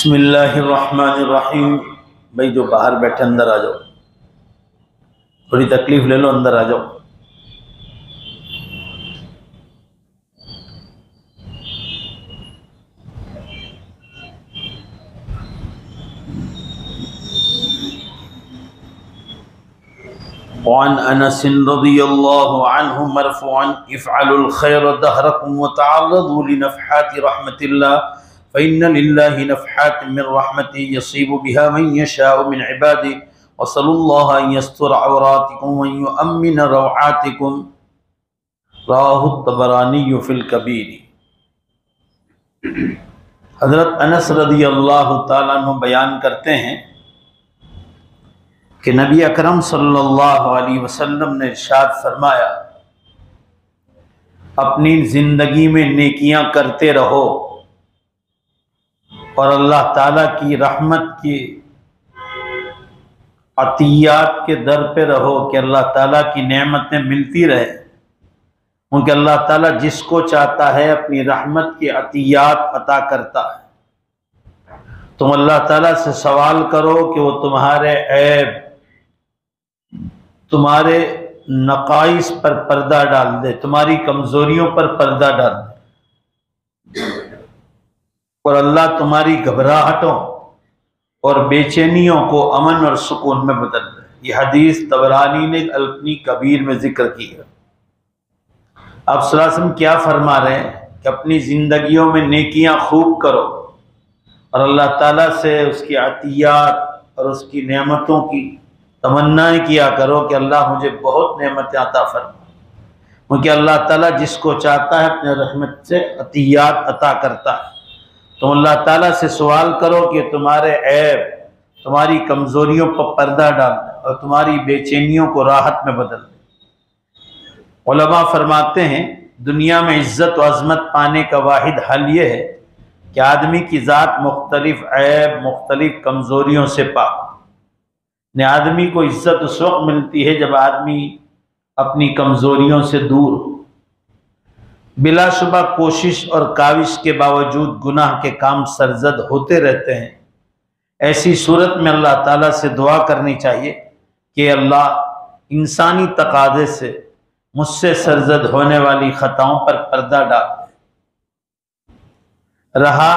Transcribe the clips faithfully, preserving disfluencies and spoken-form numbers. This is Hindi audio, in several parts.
बिस्मिल्लाहिर्रहमानिर्रहीम। भाई जो बाहर बैठे अंदर आ जाओ, थोड़ी तकलीफ ले लो, अंदर आ जाओ। वअन अनस रज़ियल्लाहु अन्हु मरफ़ूअन इफ़अलुल खैर दहरकुम व तअर्रदू लिनफ़हाति रहमतिल्लाह फ़इन्न लिल्लाहि नफ़हातिन मिन रहमतिही यसीबु बिहा मन यशाअु मिन इबादिही वसल्लल्लाहु अन यस्तुर औरातिकुम व युअम्मिन रवआतिकुम। रवाहु तबरानी फ़िल कबीर। हज़रत अनस रज़ियल्लाहु तआला अन्हु बयान करते हैं कि नबी अकरम सल्लल्लाहु अलैहि वसल्लम ने इरशाद फरमाया, अपनी ज़िंदगी में नेकियां करते रहो और अल्लाह ताला की रहमत की अतियात के दर पे रहो कि अल्लाह ताला की नेमतें मिलती रहे, क्योंकि अल्लाह ताला जिसको चाहता है अपनी रहमत की अतियात अता करता है। तुम अल्लाह ताला से सवाल करो कि वो तुम्हारे ऐब, तुम्हारे नकाइस पर पर्दा डाल दे, तुम्हारी कमजोरियों पर पर्दा डाल दे और अल्लाह तुम्हारी घबराहटों और बेचैनियों को अमन और सुकून में बदल दे। यह हदीस तबरानी ने अपनी कबीर में जिक्र की है। आप सल्लल्लाहु अलैहि वसल्लम क्या फरमा रहे हैं कि अपनी जिंदगियों में नेकियां खूब करो और अल्लाह ताला से उसकी अतियात और उसकी नेमतों की तमन्नाएं किया करो कि अल्लाह मुझे बहुत नेमतें अता फरमा, क्योंकि अल्लाह ताला जिसको चाहता है अपने रहमत से अतियात अता करता है। तो अल्लाह ताला से सवाल करो कि तुम्हारे ऐब, तुम्हारी कमजोरियों पर पर्दा डाल दे और तुम्हारी बेचैनियों को राहत में बदल दे। उलमा फरमाते हैं, दुनिया में इज्जत व अजमत पाने का वाहिद हल ये है कि आदमी की ज़ात मुख्तलिफ ऐब, मुख्तलिफ कमजोरियों से पाक। ने आदमी को इज्जत उस वक्त मिलती है जब आदमी अपनी कमजोरियों से दूर हो। बिलाशुबा कोशिश और काविश के बावजूद गुनाह के काम सरजद होते रहते हैं। ऐसी सूरत में अल्लाह ताला से दुआ करनी चाहिए कि अल्लाह इंसानी तकाज़े से मुझसे सरजद होने वाली खताओं पर पर्दा डाल दे। रहा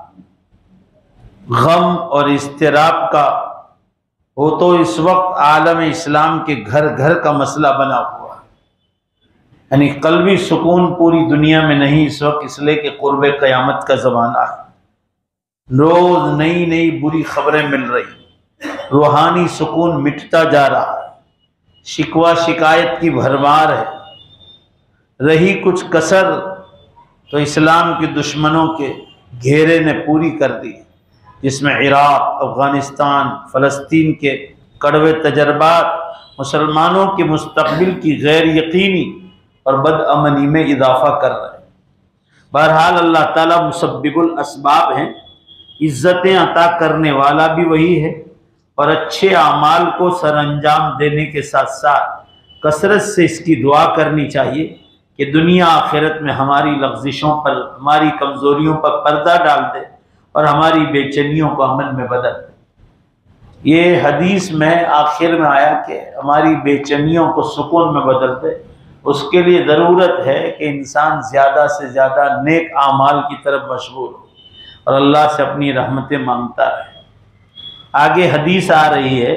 गम और इस्तिराब का, वो तो इस वक्त आलम इस्लाम के घर घर का मसला बना हुआ है। यानी कल्बी सुकून पूरी दुनिया में नहीं इस वक्त, इसलिए कि कुर्बे क़यामत का ज़माना है। रोज़ नई नई बुरी खबरें मिल रही, रूहानी सुकून मिटता जा रहा है, शिकवा शिकायत की भरमार है। रही कुछ कसर तो इस्लाम के दुश्मनों के घेरे ने पूरी कर दी, जिसमें इराक़, अफ़गानिस्तान, फ़लस्तीन के कड़वे तजर्बात मुसलमानों के मुस्तक़बिल की गैर यकीनी और बदअमनी में इजाफ़ा कर रहे हैं। बहरहाल अल्लाह ताला मुसब्बिबुल असबाब हैं, इज़्ज़तें अता करने वाला भी वही है और अच्छे आमाल को सरअंजाम देने के साथ साथ कसरत से इसकी दुआ करनी चाहिए कि दुनिया आखिरत में हमारी लग़्ज़िशों पर, हमारी कमज़ोरियों पर पर्दा डाल दे और हमारी बेचैनियों को अमन में बदल दे। ये हदीस में आखिर में आया कि हमारी बेचैनियों को सुकून में बदल दे। उसके लिए ज़रूरत है कि इंसान ज़्यादा से ज़्यादा नेक आमाल की तरफ मशगूल हो और अल्लाह से अपनी रहमतें मांगता रहे। आगे हदीस आ रही है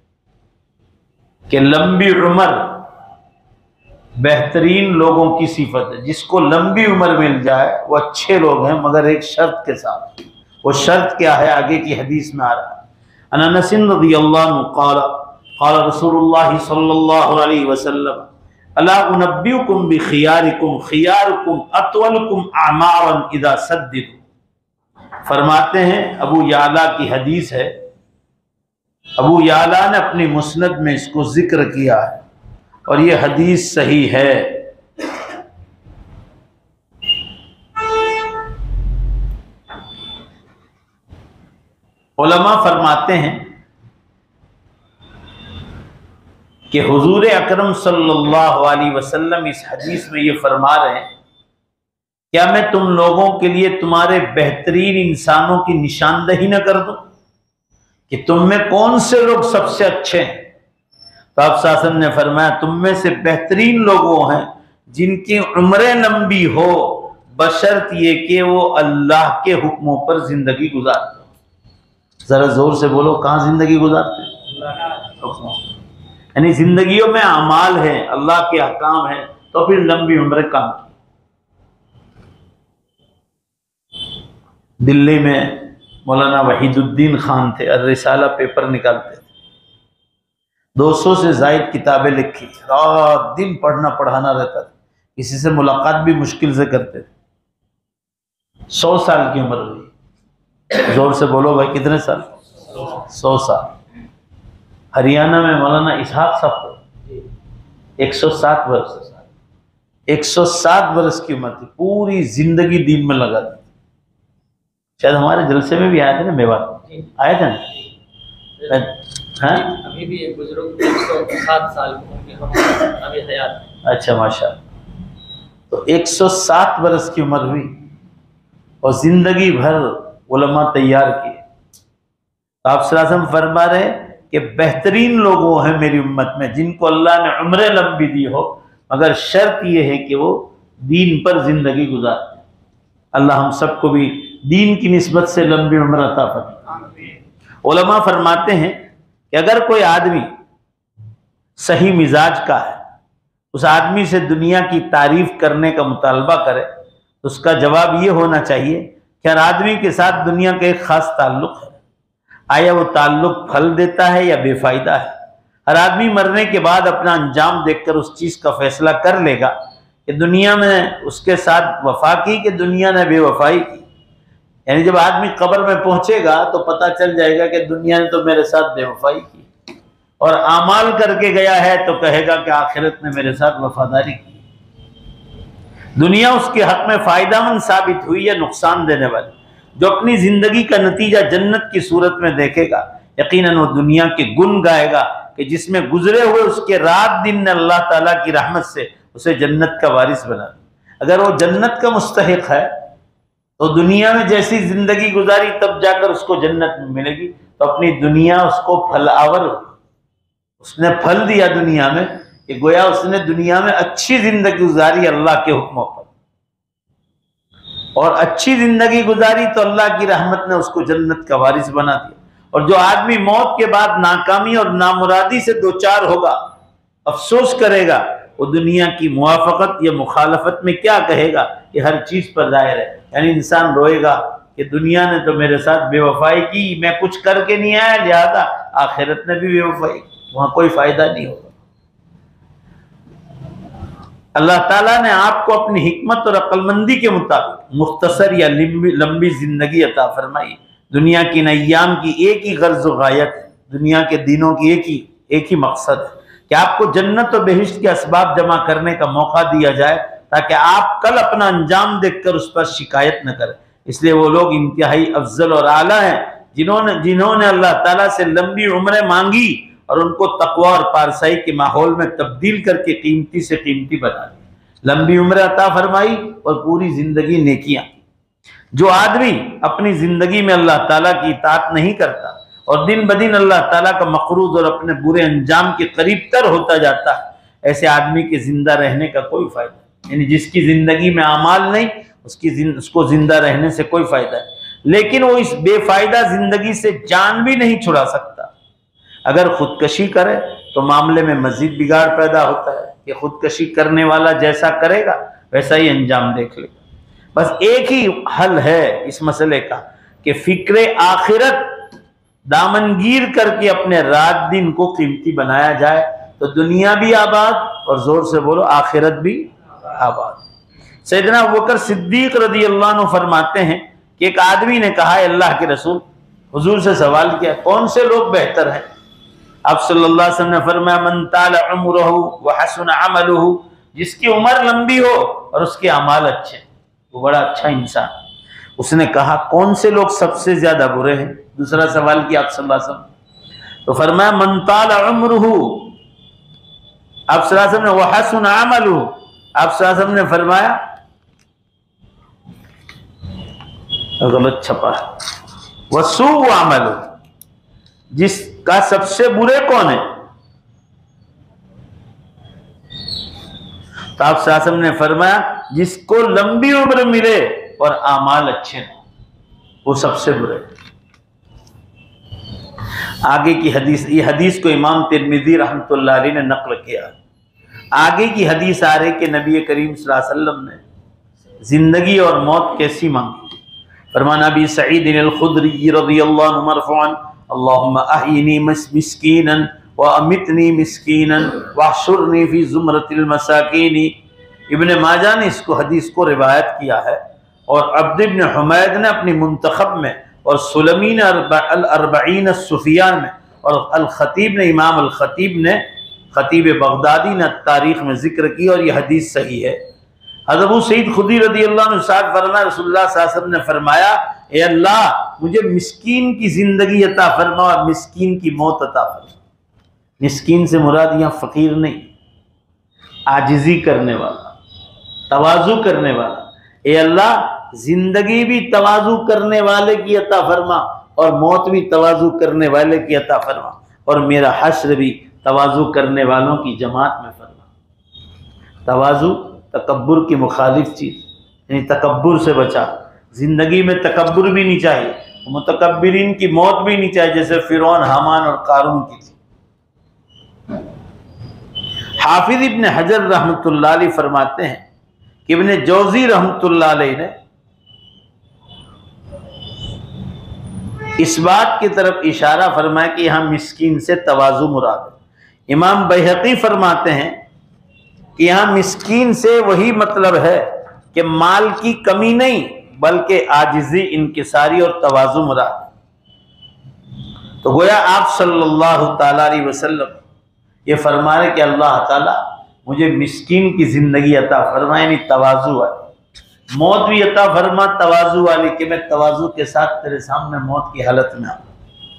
कि लंबी उम्र बेहतरीन लोगों की सिफत है। जिसको लंबी उम्र मिल जाए वो अच्छे लोग हैं, मगर एक शर्त के साथ। वो शर्त क्या है, आगे की हदीस में आ रहा है। अन अनस रज़ियल्लाहु अन्हु क़ाल क़ाल रसूलुल्लाह सल्लल्लाहु अलैहि वसल्लम अला उनब्बिउकुम बिखियारिकुम खियारुकुम अतवलुकुम अमारन इज़ा सद्दिदू। फरमाते हैं, अबू याला की हदीस है, अबू याला ने अपनी मुस्नद में इसको जिक्र किया है और ये हदीस सही है। उलमा फरमाते हैं कि हुजूर अकरम सल्लल्लाहु अलैहि वसल्लम इस हदीस में ये फरमा रहे हैं क्या मैं तुम लोगों के लिए तुम्हारे बेहतरीन इंसानों की निशानदही न कर दूं कि तुम में कौन से लोग सबसे अच्छे हैं? तो आप शासन ने फरमाया, तुम में से बेहतरीन लोग वो हैं जिनकी उम्रें लंबी हो, बशर्त ये कि वो अल्लाह के हुक्मों पर जिंदगी गुजारते हो। जरा जोर से बोलो, कहाँ जिंदगी गुजारते हैं? यानी जिंदगियों में अमाल है, अल्लाह के अहकाम है, तो फिर लंबी उम्र काम की। दिल्ली में मौलाना वहीदुद्दीन खान थे, अर्रिसाला पेपर निकालते थे, दो सौ से जायद किताबें लिखी, रात दिन पढ़ना पढ़ाना रहता था, किसी से मुलाकात भी मुश्किल से करते थे। सौ साल की उम्र हुई। जोर से बोलो भाई, कितने साल? सौ साल। हरियाणा में मौलाना इसहाक साहब एक सौ सात वर्ष एक सौ सात वर्ष की उम्र थी, पूरी जिंदगी दीन में लगा दी। शायद हमारे जलसे में भी आए थे ना, मेवात आए थे ना? हाँ, अभी भी एक बुजुर्ग एक सौ सात साल के हम अभी हयात। अच्छा, माशाअल्लाह। तो एक सौ सात वर्ष की उम्र हुई और जिंदगी भर उलमा तैयार किए। आप सल्लल्लाहु अलैहि वसल्लम फरमा रहे कि बेहतरीन लोग वो हैं मेरी उम्मत में जिनको अल्लाह ने उम्रें लंबी दी हो, मगर शर्त यह है कि वो दीन पर जिंदगी गुजारते हैं। अल्लाह हम सबको भी दीन की निस्बत से लंबी उम्र अता फरमाए। उलमा फरमाते हैं कि अगर कोई आदमी सही मिजाज का है, उस आदमी से दुनिया की तारीफ करने का मुतालबा करे, तो उसका जवाब ये होना चाहिए कि हर आदमी के साथ दुनिया का एक खास ताल्लुक है। आया वो ताल्लुक फल देता है या बेफायदा है? हर आदमी मरने के बाद अपना अंजाम देखकर उस चीज का फैसला कर लेगा कि दुनिया में उसके साथ वफा की कि दुनिया ने बेवफाई की। यानी जब आदमी कब्र में पहुंचेगा तो पता चल जाएगा कि दुनिया ने तो मेरे साथ बेवफाई की, और आमाल करके गया है तो कहेगा कि आखिरत ने मेरे साथ वफादारी की। दुनिया उसके हक में फायदामंद साबित हुई या नुकसान देने वाली? जो अपनी जिंदगी का नतीजा जन्नत की सूरत में देखेगा, यकीनन वो दुनिया के गुण गाएगा कि जिसमें गुजरे हुए उसके रात दिन ने अल्लाह ताला की रहमत से उसे जन्नत का वारिस बना दिया। अगर वो जन्नत का मुस्तहिक है तो दुनिया में जैसी जिंदगी गुजारी तब जाकर उसको जन्नत मिलेगी। तो अपनी दुनिया उसको फलावर, उसने फल दिया दुनिया में कि गोया उसने दुनिया में अच्छी जिंदगी गुजारी अल्लाह के हुक्मों पर, और अच्छी जिंदगी गुजारी तो अल्लाह की रहमत ने उसको जन्नत का वारिस बना दिया। और जो आदमी मौत के बाद नाकामी और नामुरादी से दो चार होगा, अफसोस करेगा, वो दुनिया की मुआफकत या मुखालफत में क्या कहेगा कि हर चीज पर जाहिर है। यानी इंसान रोएगा कि दुनिया ने तो मेरे साथ बेवफाई की, मैं कुछ करके नहीं आया, लिहाजा आखिरत ने भी बेवफाई, वहां कोई फायदा नहीं होगा। अल्लाह ताला ने आपको अपनी हिकमत और अक्लमंदी के मुताबिक मुख्तसर या लंबी लंबी जिंदगी अता फरमाई। दुनिया की नय्याम की एक ही गर्ज व गायत है, दुनिया के दिनों की एक ही एक ही मकसद है कि आपको जन्नत और बेहिश्त के असबाब जमा करने का मौका दिया जाए, ताकि आप कल अपना अंजाम देखकर उस पर शिकायत न करें। इसलिए वो लोग इंतहाई अफजल और आला हैं जिन्होंने जिन्होंने अल्लाह ताला से लंबी उम्रें मांगी और उनको तकवा और पारसाई के माहौल में तब्दील करके कीमती से कीमती बना दिया। लंबी उम्र अता फरमाई और पूरी जिंदगी नेकियां। जो आदमी अपनी जिंदगी में अल्लाह ताला की इताअत नहीं करता और दिन ब दिन अल्लाह ताला का मकरूज और अपने बुरे अंजाम के करीब तर होता जाता है, ऐसे आदमी के जिंदा रहने का कोई फायदा नहीं। यानी जिसकी जिंदगी में अमाल नहीं, उसकी जिन, उसको जिंदा रहने से कोई फायदा नहीं। लेकिन वो इस बेफायदा जिंदगी से जान भी नहीं छुड़ा सकता। अगर खुदकशी करे तो मामले में मजीद बिगाड़ पैदा होता है कि खुदकशी करने वाला जैसा करेगा वैसा ही अंजाम देख लेगा। बस एक ही हल है इस मसले का कि फिक्रे आखिरत दामनगीर करके अपने रात दिन को कीमती बनाया जाए, तो दुनिया भी आबाद और जोर से बोलो आखिरत भी आबाद। सैयदना अबू बकर सिद्दीक रज़ी अल्लाह अन्हु फरमाते हैं कि एक आदमी ने कहा, अल्लाह के रसूल, हुजूर से सवाल किया, कौन से लोग बेहतर हैं? आप सल्लल्लाहु अलैहि वसल्लम ने फरमाया, मन ताला उम्रुहु व हसुन अमलुहु, जिसकी उम्र लंबी हो और उसके अमाल अच्छे, वो बड़ा अच्छा इंसान। उसने कहा, कौन से लोग सबसे ज्यादा बुरे हैं? दूसरा सवाल किया आप सल्लल्लाहु अलैहि वसल्लम, तो फरमाया मन ताला उम्रुहु, आप सल्लल्लाहु अलैहि वसल्लम ने व हसुन अमलुहु, आप सल्लल्लाहु अलैहि वसल्लम ने फरमाया गलत छपा है। वसू अमल, जिसका सबसे बुरे कौन है? तो आप शासन ने फरमाया जिसको लंबी उम्र मिले और आमाल अच्छे न, वो सबसे बुरे। आगे की हदीस, ये हदीस को इमाम तिरमिज़ी रहमतुल्लाह अलैह ने नकल किया। आगे की हदीस आ रही कि नबी करीम सल्लल्लाहु अलैहि वसल्लम ने जिंदगी और मौत कैसी मांगी। फरमाना नबी सईद अल-खुदरी रज़ियल्लाहु अन्हु मरफ़ूअन अल्लाहुम्मा अहयिनी मिस्कीनन व अमितनी मिस्कीनन वहशुरनी फी ज़ुमरतिल मसाकीनी। इब्न माजा ने इसको हदीस को रिवायत किया है और अब्द इब्न हुमैद ने अपनी मुंतखब में और सुलमीन अल-अर्बईन सुफियान में और अल-खतीब ने इमाम अल-खतीब ने खतीब बगदादी ने तारीख में जिक्र की और यह हदीस सही है। हज़रत अबू सईद खुदरी रज़ियल्लाहु अन्हु साहब फरमाया रसूलुल्लाह सल्लल्लाहु अलैहि वसल्लम ने फरमाया ए अल्लाह मुझे मिस्कीन की जिंदगी अता फरमा और मिस्कीन की मौत अता फरमा। मिस्कीन से मुराद यहाँ फकीर नहीं, आजिज़ी करने वाला, तवाज़ु करने वाला। ए अल्लाह जिंदगी भी तवाज़ु करने वाले की अता फरमा और मौत भी तवाज़ु करने वाले की अता फरमा और मेरा हश्र भी तवाज़ु करने वालों की जमात में फरमा। तवाज़ु तकब्बुर की मुखालिफ चीज़, यानी तकब्बुर से बचा। जिंदगी में तकब्बुर भी नहीं चाहिए, मुतकब्बिरीन की मौत भी नहीं चाहिए जैसे फिरौन, हामान और कारून की थी। हाफिज इब्न हजर रहमतुल्लाह अलैह फरमाते हैं कि इब्न जौज़ी रहमतुल्लाह अलैह ने इस बात की तरफ इशारा फरमाया कि यहाँ मिस्कीन से तवाज़ु मुराद है। इमाम बैहक़ी फरमाते हैं कि यहाँ मिस्कीन से वही मतलब है कि माल की कमी नहीं बल्कि आजिज़ी, इंकिसारी और तवाज़ु मुराद। तो गोया आप सल्लल्लाहु ताला अलैहि वसल्लम ये फरमा रहे कि अल्लाह ताला मुझे मिस्कीन की ज़िंदगी अता फरमा, यानी तवाज़ु वाली। मौत भी अता फरमा तवाज़ु वाली कि मैं तवाज़ु के साथ तेरे सामने मौत की हालत में आऊँ।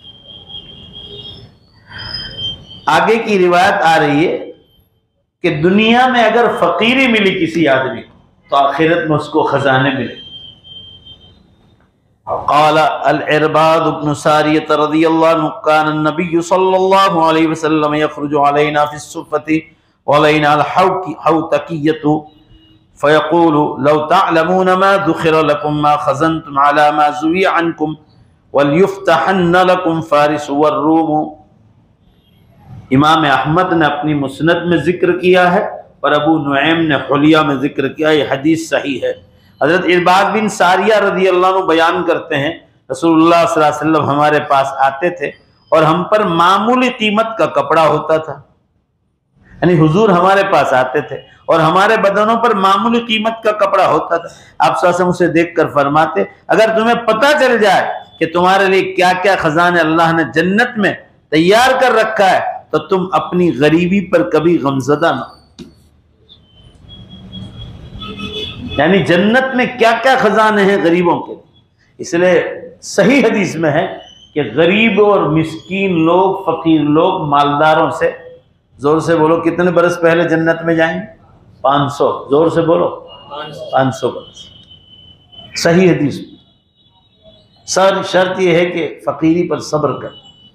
आगे की रिवायत आ रही है कि दुनिया में अगर फ़कीरी मिली किसी आदमी को तो आखिरत में उसको खजाने मिले। क़ाल अल-इरबाद इब्न सारियत रज़ियल्लाहु अन्हु कान नबी सल्लल्लाहु अलैहि वसल्लम यख़रुजु अलैना फ़िस्सुफ़्फ़ति व अलैना अल-हौतकिय्यतु फ़यक़ूलु लौ तअलमून मा ज़ुख़िर लकुम मा ख़ज़नतुम अला मा ज़ुविय अन्कुम वलयुफ़्तहन्न लकुम फ़ारिस वर्रूम। इमाम अहमद ने अपनी मुस्नद में जिक्र किया है और अबू नुऐम ने हुलिया में जिक्र किया। ये हदीस सही है। हज़रत इरबाद बिन सारिया रज़ियल्लाहु अन्हु बयान करते हैं रसूलुल्लाह सल्लल्लाहु अलैहि वसल्लम हमारे पास आते थे और हम पर मामूली कीमत का कपड़ा होता था, यानी हुजूर हमारे पास आते थे और हमारे बदनों पर मामूली कीमत का कपड़ा होता था। आप सल्लल्लाहु उसे देखकर फरमाते अगर तुम्हें पता चल जाए कि तुम्हारे लिए क्या क्या खजाने अल्लाह ने जन्नत में तैयार कर रखा है तो तुम अपनी गरीबी पर कभी गमज़दा ना। यानी जन्नत में क्या क्या खजाने हैं गरीबों के। इसलिए सही हदीस में है कि गरीब और मिस्कीन लोग, फकीर लोग मालदारों से, जोर से बोलो कितने बरस पहले जन्नत में जाएंगे? पाँच सौ। जोर से बोलो पाँच सौ बरस। सही हदीस। सर शर्त यह है कि फकीरी पर सब्र कर।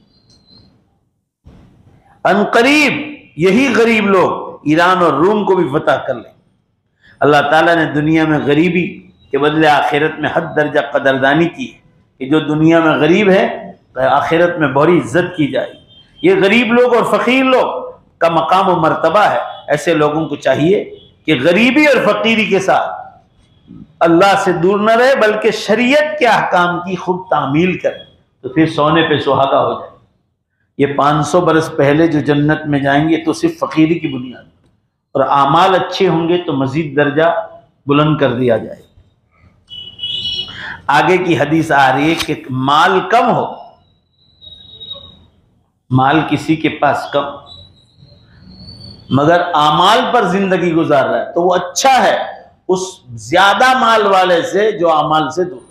अनकरीब यही गरीब लोग ईरान और रूम को भी फतह कर लें। अल्लाह ताला ने दुनिया में गरीबी के बदले आखिरत में हद दर्जा कदरदानी की है कि जो दुनिया में गरीब है आखिरत में बड़ी इज्जत की जाएगी। ये गरीब लोग और फ़कीर लोग का मकाम और मर्तबा है। ऐसे लोगों को चाहिए कि गरीबी और फ़कीरी के साथ अल्लाह से दूर न रहे बल्कि शरीयत के अहकाम की खूब तामील करें, तो फिर सोने पे सुहागा हो जाए। ये पाँच सौ बरस पहले जो जन्नत में जाएंगे तो सिर्फ फ़कीरी की बुनियाद, और आमाल अच्छे होंगे तो मजीद दर्जा बुलंद कर दिया जाए। आगे की हदीस आ रही है कि माल कम हो, माल किसी के पास कम मगर आमाल पर जिंदगी गुजार रहा है तो वो अच्छा है उस ज्यादा माल वाले से जो आमाल से दूर।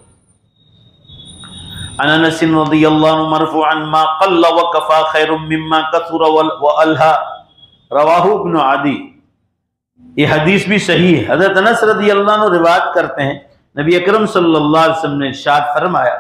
अनस रज़ियल्लाहु अन्हु मरफ़ूअन मा क़ल्ल व कफ़ा खैरुम मिम्मा कथुर व अलहा, रवाहु इब्न अदी। ये हदीस भी सही है। हज़रत अनस रज़ियल्लाहु अन्हु रिवायत करते हैं नबी अकरम सल्लल्लाहु अलैहि वसल्लम ने इरशाद फरमाया,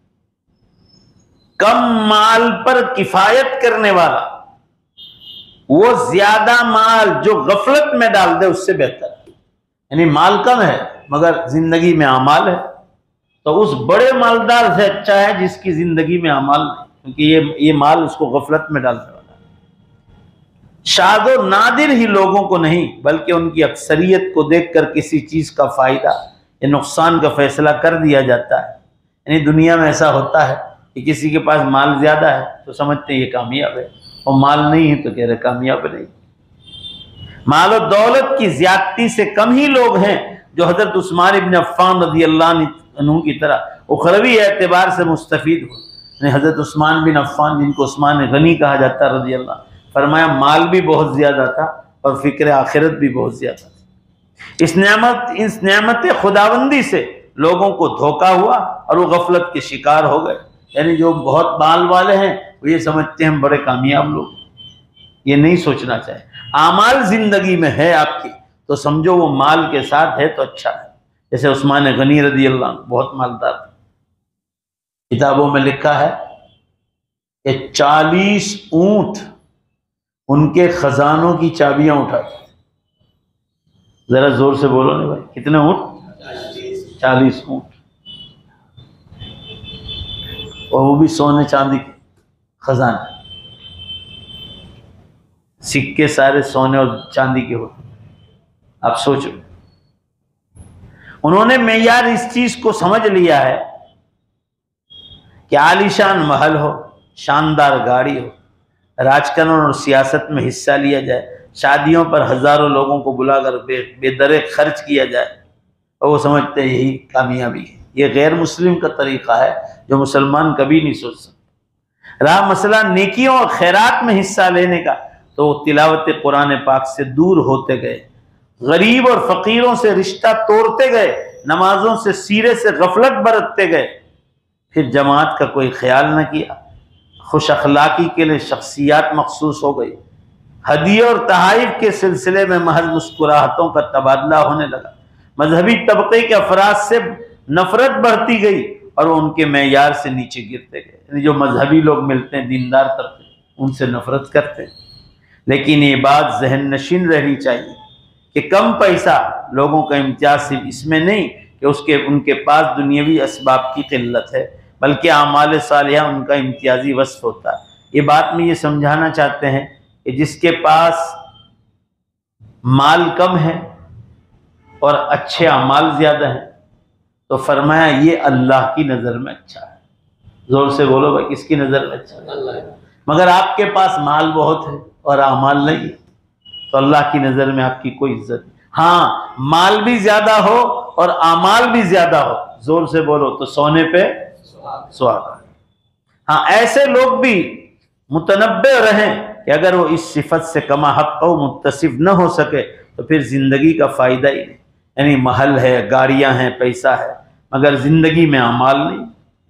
कम माल पर किफायत करने वाला वो ज्यादा माल जो गफलत में डाल दे उससे बेहतर है। यानी माल कम है मगर जिंदगी में अमाल है, तो उस बड़े मालदार से अच्छा है जिसकी जिंदगी में अमाल नहीं, क्योंकि ये ये माल उसको गफलत में डालने वाला है। शादो नादिर ही लोगों को नहीं बल्कि उनकी अक्सरियत को देखकर किसी चीज का फायदा या नुकसान का फैसला कर दिया जाता है। यानी दुनिया में ऐसा होता है कि किसी के पास माल ज्यादा है तो समझते हैं ये कामयाब है, और माल नहीं है तो कह रहे कामयाब नहीं। माल और दौलत की ज्यादती से कम ही लोग हैं जो हजरत उस्मान इब्न अफ़्फ़ान रज़ी अल्लाह अन्हु की तरह उखरवी एतबार से मुस्तफीद हो। हजरत उस्मान बिन अफ़्फ़ान, जिनको उस्मान गनी कहा जाता है रज़ी अल्लाह, फरमाया माल भी बहुत ज्यादा था और फिक्र आखिरत भी बहुत ज्यादा था। इस नेमत इस नेमत खुदाबंदी से लोगों को धोखा हुआ और वो गफलत के शिकार हो गए। यानी जो बहुत माल वाले हैं वो ये समझते हैं हम बड़े कामयाब लोग, ये नहीं सोचना चाहिए। आमाल जिंदगी में है आपकी तो समझो वो माल के साथ है तो अच्छा है। जैसे उस्मान गनी रज़ी अल्लाह बहुत मालदार थे, किताबों में लिखा है कि चालीस ऊंट उनके खजानों की चाबियां उठाते। जरा जोर से बोलो ना भाई, कितने ऊंट? चालीस ऊंट, और वो भी सोने चांदी के खजाने, सिक्के सारे सोने और चांदी के होते। आप सोचो, उन्होंने मेयार इस चीज को समझ लिया है कि आलीशान महल हो, शानदार गाड़ी हो, राजकानून और सियासत में हिस्सा लिया जाए, शादियों पर हजारों लोगों को बुलाकर बे, बेदरे खर्च किया जाए, और वो समझते हैं यही कामयाबी है। ये गैर मुस्लिम का तरीका है जो मुसलमान कभी नहीं सोच सकते। रहा मसला नेकियों और खैरात में हिस्सा लेने का, तो वो तिलावत कुरान पाक से दूर होते गए, गरीब और फकीरों से रिश्ता तोड़ते गए, नमाजों से सीरे से गफलत बरतते गए, फिर जमात का कोई ख्याल न किया, खुश अखलाकी के लिए शख्सियात मखसूस हो गई, हदिये और तहाइफ के सिलसिले में महज मुस्कुराहटों का तबादला होने लगा, मजहबी तबके के अफराद से नफरत बढ़ती गई और वो उनके मेयार से नीचे गिरते गए। यानी जो मजहबी लोग मिलते हैं, दीनदार तबके, उनसे नफरत करते हैं। लेकिन ये बात जहन नशीन रहनी चाहिए कि कम पैसा लोगों का इम्तियाज सिर्फ इसमें नहीं कि उसके उनके पास दुनियावी असबाब की किल्लत है, बल्कि आमाल सालिहा उनका इम्तियाजी वस्फ होता है। ये बात में ये समझाना चाहते हैं कि जिसके पास माल कम है और अच्छे अमाल ज्यादा हैं, तो फरमाया ये अल्लाह की नज़र में अच्छा है। जोर से बोलो भाई, किसकी नज़र में अच्छा है? मगर आपके पास माल बहुत है और अमाल नहीं, तो अल्लाह की नज़र में आपकी कोई इज्जत नहीं। हाँ, माल भी ज्यादा हो और अमाल भी ज्यादा हो, जोर से बोलो, तो सोने पे सुहागा। हाँ, ऐसे लोग भी मुतनब्बे रहें कि अगर वो इस सिफत से कमा हक़ मुत्तसिफ न हो सके तो फिर जिंदगी का फायदा ही नहीं। यानी महल है, गाड़ियां हैं, पैसा है, मगर जिंदगी में अमाल नहीं।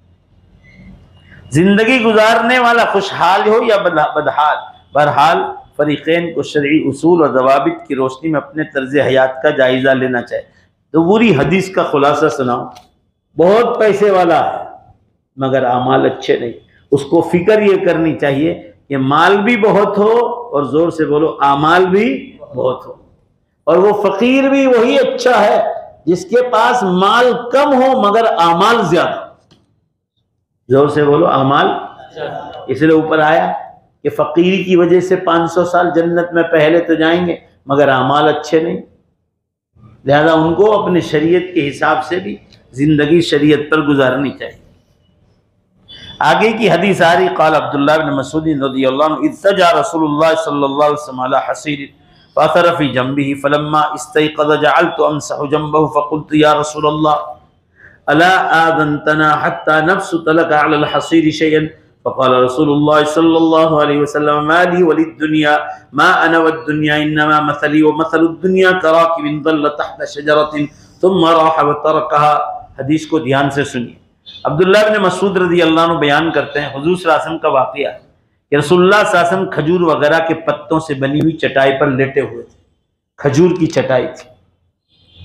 जिंदगी गुजारने वाला खुशहाल हो या बदहाल, बहरहाल फरीक़ैन को शरई उसूल और ज़वाबित की रोशनी में अपने तर्ज हयात का जायज़ा लेना चाहिए। तो पूरी हदीस का खुलासा सुनाओ, बहुत पैसे वाला है मगर अमाल अच्छे नहीं, उसको फिक्र ये करनी चाहिए कि माल भी बहुत हो और जोर से बोलो अमाल भी बहुत हो। और वो फकीर भी वही अच्छा है जिसके पास माल कम हो मगर अमाल ज्यादा। जोर से बोलो अमाल। इसलिए ऊपर आया कि फकीरी की वजह से पाँच सौ साल जन्नत में पहले तो जाएंगे मगर अमाल अच्छे नहीं, लिहाजा उनको अपने शरीयत के हिसाब से भी जिंदगी शरीयत पर गुजारनी चाहिए। आगे की हदीस आ रही, क़ाल अब्दुल्लाह बिन मसूद रज़ियल्लाहु अन्हु इत्तजा रसूलुल्लाह सल्लल्लाहु अलैहि वसल्लम अला हसीर फ़अथर फ़ी जंबिही फ़लम्मा इस्तयक़ज़ जअलतु अमसहु जंबहु फ़क़ुल्तु या रसूलल्लाह अला आज़नतना हत्ता नब्सुत लका अलल हसीर शयअन फ़क़ाल रसूलुल्लाह सल्लल्लाहु अलैहि वसल्लम मा ली वलिद्दुनिया मा अना वद्दुनिया इन्नमा मसली व मसलुद्दुनिया कराकिबिन ज़ल्ल तहत शजरतिन थुम्मा राह व तरकहा। हदीस को ध्यान से सुनिए। अब्दुल्लाह बिन मसूद रज़ियल्लाहु अन्हु बयान करते हैं, हुज़ूर सल्लल्लाहु अलैहि वसल्लम का वाक़या कि रसूलुल्लाह सल्लल्लाहु अलैहि वसल्लम खजूर वगैरह के पत्तों से बनी हुई चटाई पर लेटे हुए थे। खजूर की चटाई थी।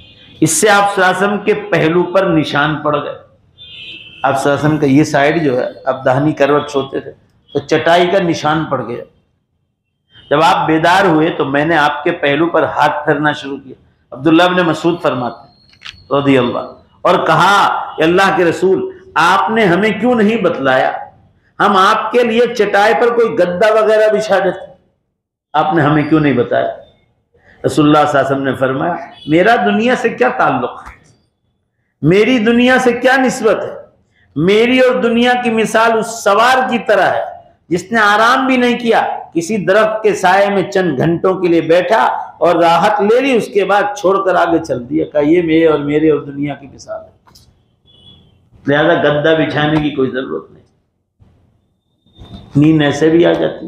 इससे आप सल्लल्लाहु के पहलू पर निशान पड़ गए। आप सल्लल्लाहु का ये साइड जो है, आप दाहिनी करवट सोते थे तो चटाई का निशान पड़ गया। जब आप बेदार हुए तो मैंने आपके पहलू पर हाथ फेरना शुरू किया। अब्दुल्लाह इब्न मसूद फरमाते रज़ी अल्लाह, और कहा अल्लाह के रसूल, आपने हमें क्यों नहीं बतलाया, हम आपके लिए चटाई पर कोई गद्दा वगैरह बिछा देते, आपने हमें क्यों नहीं बताया। रसूलुल्लाह सल्लल्लाहु अलैहि वसल्लम ने फरमाया, मेरा दुनिया से क्या ताल्लुक है, मेरी दुनिया से क्या निस्बत है। मेरी और दुनिया की मिसाल उस सवार की तरह है जिसने आराम भी नहीं किया, किसी दरख्त के साये में चंद घंटों के लिए बैठा और राहत ले ली, उसके बाद छोड़कर आगे चल दिया। कहा ये मेरे और मेरे और दुनिया की मिसाल है। लिहाजा गद्दा बिछाने की कोई जरूरत नहीं, नींद ऐसे भी आ जाती है।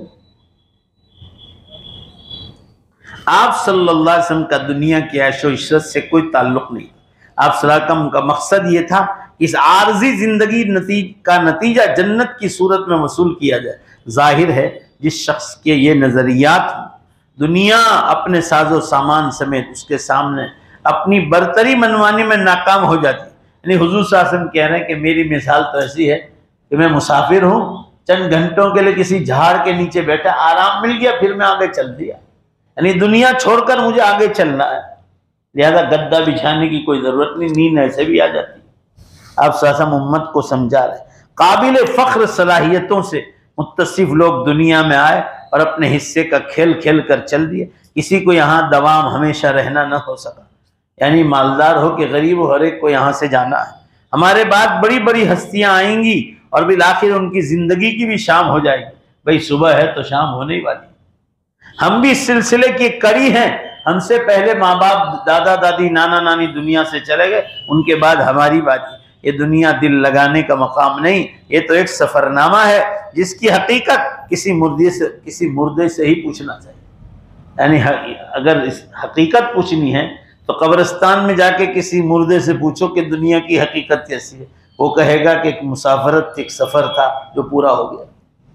आप सल्लल्लाहु अलैहि वसल्लम का दुनिया की ऐशो इशरत से कोई ताल्लुक नहीं। आप सल्लल्लाहु अलैहि वसल्लम का मकसद ये था इस आर्जी जिंदगी नतीज का नतीजा जन्नत की सूरत में वसूल किया जाए। जाहिर है जिस शख्स के ये नजरियात, दुनिया अपने साजो सामान समेत उसके सामने अपनी बरतरी मनवाने में नाकाम हो जाती है। यानी हुजूर सल्लल्लाहु अलैहि वसल्लम कह रहे हैं कि मेरी मिसाल तो ऐसी है कि मैं मुसाफिर हूँ, चंद घंटों के लिए किसी झाड़ के नीचे बैठा, आराम मिल गया, फिर मैं आगे चल दिया। यानी दुनिया छोड़कर मुझे आगे चलना है, लिहाजा गद्दा बिछाने की कोई जरूरत नहीं, नींद ऐसे भी आ जाती है। आप सल्लल्लाहु अलैहि वसल्लम उम्मत को समझा रहे, काबिल फख्र सलाहियतों से मुत्तसिफ लोग दुनिया में आए और अपने हिस्से का खेल खेल कर चल दिए। किसी को यहाँ दवाम हमेशा रहना न हो सका, यानी मालदार हो कि गरीब हो, हर एक को यहाँ से जाना है। हमारे बाद बड़ी बड़ी हस्तियां आएंगी और बिल आखिर उनकी जिंदगी की भी शाम हो जाएगी। भाई सुबह है तो शाम होने ही वाली। हम भी इस सिलसिले की कड़ी हैं। हमसे पहले माँ बाप, दादा दादी, नाना नानी दुनिया से चले गए, उनके बाद हमारी बारी। ये दुनिया दिल लगाने का मकाम नहीं, ये तो एक सफरनामा है जिसकी हकीकत किसी मुर्दे से किसी मुर्दे से ही पूछना चाहिए। यानी अगर इस हकीकत पूछनी है तो कब्रिस्तान में जाके किसी मुर्दे से पूछो कि दुनिया की हकीकत कैसी है, वो कहेगा कि एक मुसाफरत, एक सफर था जो पूरा हो गया।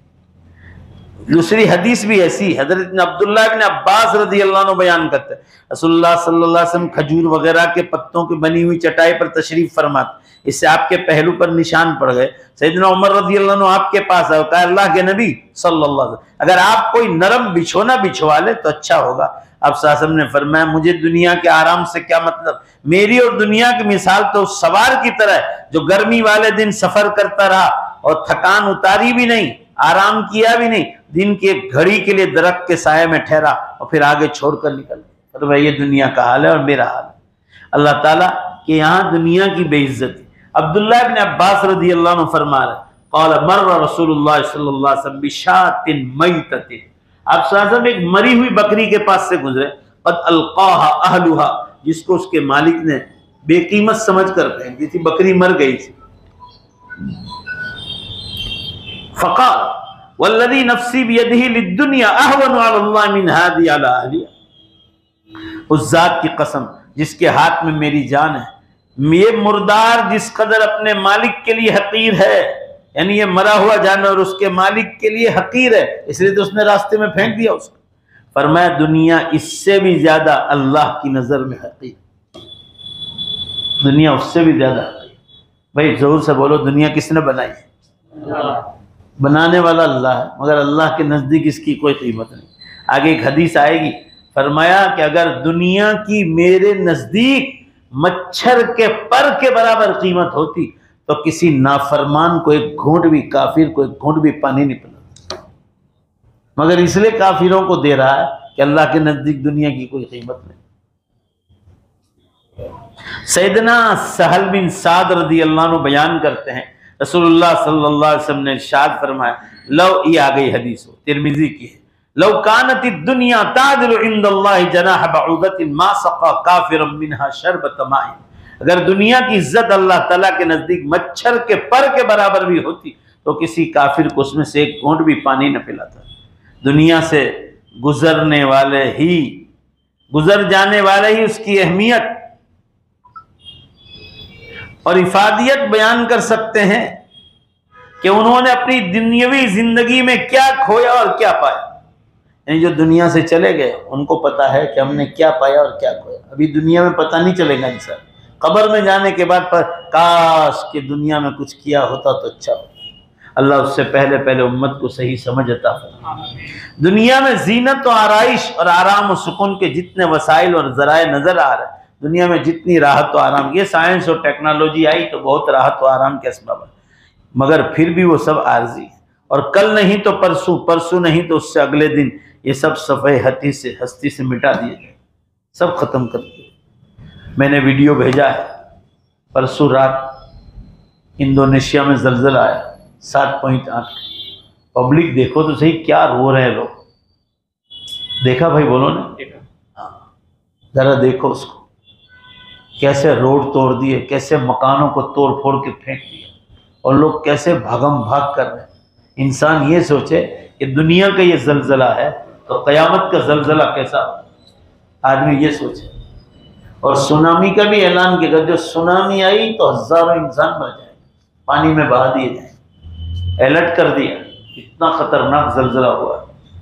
दूसरी हदीस भी ऐसी, हजरत अब्दुल्लाह इब्न अब्बास रज़ी अल्लाह अन्हु बयान करते हैं, रसूलुल्लाह सल्लल्लाहु अलैहि वसल्लम खजूर वगैरह के पत्तों की बनी हुई चटाई पर तशरीफ फरमाते, इससे आपके पहलू पर निशान पड़ गए। सैयदना उमर रज़ी अल्लाह अन्हु आपके पास आए, कहा अल्लाह के नबी सल्लल्लाहु अलैहि वसल्लम, अगर आप कोई नरम बिछोना बिछवा ले तो अच्छा होगा। आप सल्लल्लाहु अलैहि वसल्लम ने फरमाया, मुझे दुनिया के आराम से क्या मतलब, मेरी और दुनिया की मिसाल तो सवार की तरह है जो गर्मी वाले दिन सफर करता रहा और थकान उतारी भी नहीं, आराम किया भी नहीं, दिन की एक घड़ी के लिए दरख्त के साये में ठहरा और फिर आगे छोड़कर निकल। तो भाई ये दुनिया का हाल है और मेरा हाल है। अल्लाह ताला के यहाँ दुनिया की बेइज्जती। अब्दुल्लाह इब्न अब्बास रज़ी अल्लाह अन्हु फरमा रहे, क़ाल मर्रा रसूलुल्लाह सल्लल्लाहु अलैहि वसल्लम बिशातिन मैततिन, आप सल्लल्लाहु अलैहि वसल्लम एक मरी हुई बकरी के पास से गुजरे, क़द अलक़ाहा अहलुहा, जिसको उसके मालिक ने बेकीमत समझकर फेंक दी थी, बकरी मर गई थी। फ़क़ाल वल्लज़ी नफ़्सी बियदिही लिद्दुनिया अहवनु अलल्लाह मिन हाज़ी अला अहलिहा, उस जात की कसम जिसके हाथ में मेरी जान है, ये मुर्दार जिस कदर अपने मालिक के लिए हकीर है, यानी ये मरा हुआ जानवर उसके मालिक के लिए हकीर है, इसलिए तो उसने रास्ते में फेंक दिया उसको। फरमाया दुनिया इससे भी ज्यादा अल्लाह की नजर में हकीर, दुनिया उससे भी ज्यादा हकीर। भाई जोर से बोलो, दुनिया किसने बनाई है? बनाने वाला अल्लाह है, मगर अल्लाह के नजदीक इसकी कोई कीमत नहीं। आगे एक हदीस आएगी, फरमाया कि अगर दुनिया की मेरे नजदीक मच्छर के पर के बराबर कीमत होती तो किसी नाफरमान को एक घूंट भी, काफिर को एक घूंट भी पानी नहीं पिलाता, मगर इसलिए काफिरों को दे रहा है कि अल्लाह के नजदीक दुनिया की कोई कीमत नहीं। सैयदना सहल बिन साद रज़ी अल्लाह अन्हु बयान करते हैं, रसूलुल्लाह सल्लल्लाहु अलैहि वसल्लम ने इरशाद फरमाया, लो, ये आ गई हदीस हो तिरमिजी की है, लौ कानत दुनिया तादिलु इंदल्लाहि जनाह बऊदतिन मा सक़ा काफिरन मिनहा शरबत माइन, अगर दुनिया की इज्जत अल्लाह ताला के नजदीक मच्छर के पर के बराबर भी होती तो किसी काफिर को उसमें से एक घूंट भी पानी न पिलाता। दुनिया से गुजरने वाले ही गुजर जाने वाले ही उसकी अहमियत और इफादियत बयान कर सकते हैं कि उन्होंने अपनी दुनियावी जिंदगी में क्या खोया और क्या पाया। यानी जो दुनिया से चले गए उनको पता है कि हमने क्या पाया और क्या खोया। अभी दुनिया में पता नहीं चलेगा इंसान, कब्र में जाने के बाद पर काश कि दुनिया में कुछ किया होता तो अच्छा होता। अल्लाह उससे पहले पहले उम्मत को सही समझ अता फरमाए। दुनिया में जीनत और आराइश और आराम और सुकून के जितने वसाइल और जराए नजर आ रहे हैं, दुनिया में जितनी राहत और आराम, ये साइंस और टेक्नोलॉजी आई तो बहुत राहत और आराम के असबाब है, मगर फिर भी वो सब आर्जी है। और कल नहीं तो परसों, परसों नहीं तो उससे अगले दिन ये सब सफ़े हती से हस्ती से मिटा दिए गए, सब खत्म कर दिए। मैंने वीडियो भेजा है, परसों रात इंडोनेशिया में जलजला आया सात पॉइंट आठ। पब्लिक देखो तो सही, क्या रो रहे हैं लोग। देखा भाई, बोलो ना। हाँ, जरा देखो उसको, कैसे रोड तोड़ दिए, कैसे मकानों को तोड़ फोड़ के फेंक दिए, और लोग कैसे भागम भाग कर रहे हैं। इंसान ये सोचे कि दुनिया का ये जलजला है तो क़यामत का जलजला कैसा हो, आदमी ये सोचे। और सुनामी का भी ऐलान किया, जो सुनामी आई तो हजारों इंसान मर जाए, पानी में बहा दिए जाए, अलर्ट कर दिया। इतना खतरनाक जलजला हुआ।